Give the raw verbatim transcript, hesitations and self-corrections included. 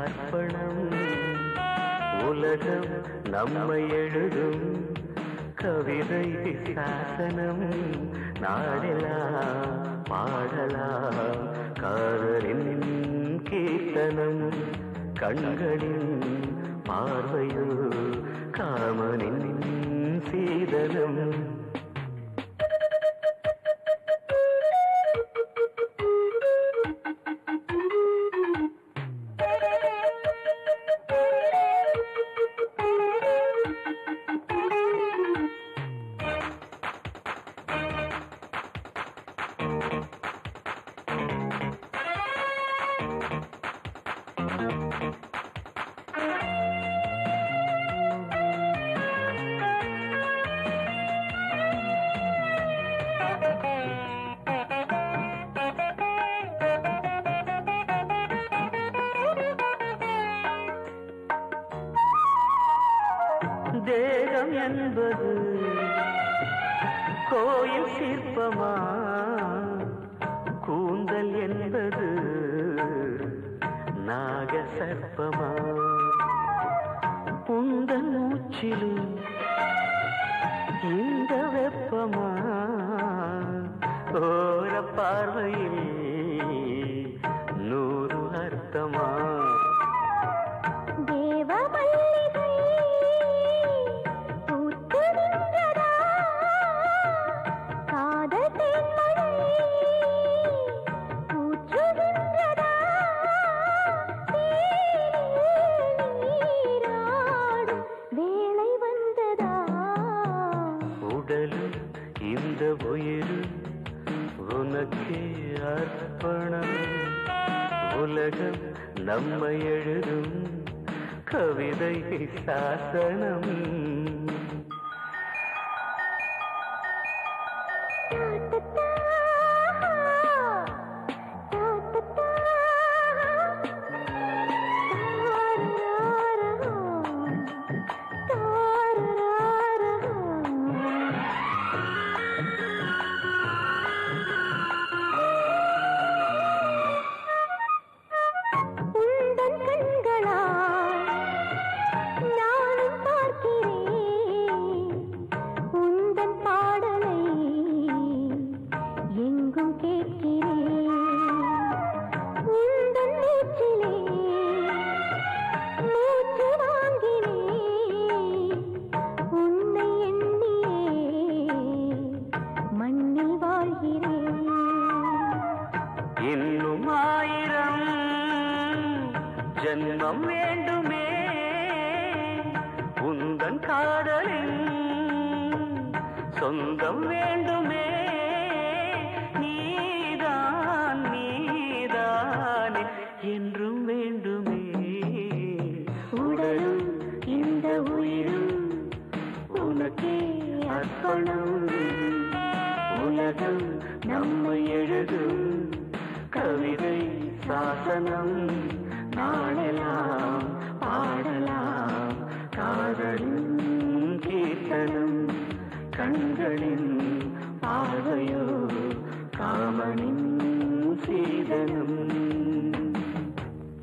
அர்ப்பணம். உலகம் நம்மை எழுதும் கவிதை சாசனம். நாடெல்லாம் பாடலாம் காதலின் கீர்த்தனம். கண்களின் பார்வையோ காமனின் சீதனம். தேகம் என்பது கோயில் சிற்பமா, கூந்தல் என்பது நாக சர்ப்பமா. உந்தன் மூச்சிலும் இந்த வெப்பமா, ஓர பார்வையில் நூறு அர்த்தமா. உடலும் இந்த உயிரும் உனக்கே அர்ப்பணம். உலகம் நம்மை எழுதும் கவிதை சாசனம். இன்னும் ஆயிரம் ஜன்மம் வேண்டுமே உந்தன் காதலின் சொந்தம் வேண்டுமே. நீதான் நீதான் என்றும் வேண்டுமே. உடலும் இந்த உயிரும் உனக்கே அர்ப்பணம். உலகம் நம்மை எழுதும் கவிதை சாசனம். நாளெல்லாம் பாடலாம் காதலின் கீர்த்தனம். கண்களின் பார்வையோ காமனின்